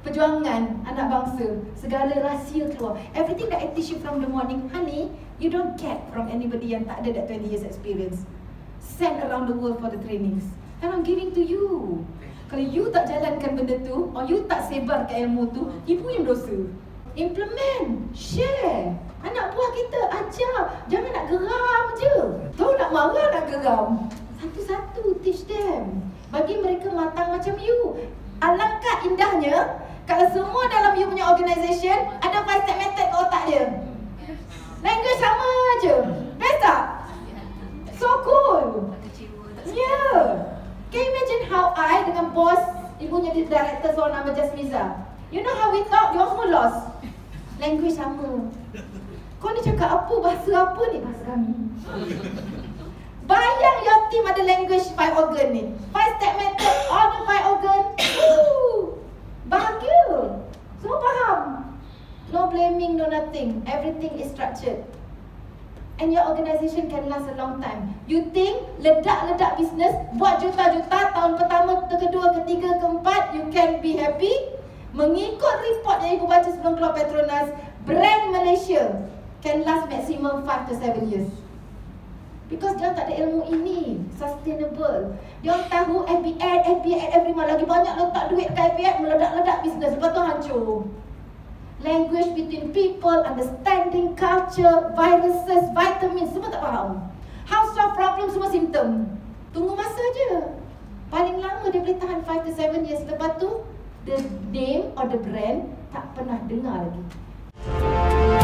perjuangan anak bangsa. Segala rahsia keluar. Everything that I teach you from the morning, honey, you don't get from anybody yang tak ada that 20 years experience. Send around the world for the trainings. And I'm giving to you. Kalau you tak jalankan benda tu, or you tak sebarkan ilmu tu, ibu yang dosa. Implement, share. Anak buah kita ajar, jangan nak geram je. Tahu nak marah nak geram. Satu-satu teach them. Bagi mereka matang macam you. Alangkah indahnya kalau semua dalam you punya organisation ada 5-step method ke otak dia. Language sama je. Best tak? So cool. Yeah. Can you imagine how I dengan bos, ibunya director seorang nama Jasmiza. You know how we talk, dia semua lost. Language sama. Kau ni cakap apa, bahasa apa ni? Bahasa kami. Bayang your team ada language 5 organ ni. 5-step method, all the 5 organ. Bahagia. Semua faham. No blaming, no nothing. Everything is structured. And your organisation can last a long time. You think ledak-ledak business, buat juta-juta, tahun pertama, kedua, ketiga, keempat, you can be happy? Mengikut report yang ibu baca sebelum keluar Petronas, brand Malaysia can last maximum 5 to 7 years. Because dia tak ada ilmu ini, sustainable. Dia tahu FBA every month, lagi banyak letak duit ke FBA, meledak-ledak business, lepas tu hancur. Language between people, understanding culture, viruses, vitamins, semua tak faham. How solve problem, semua simptom. Tunggu masa je. Paling lama dia boleh tahan 5 to 7 years. Lepas tu, the name or the brand tak pernah dengar lagi.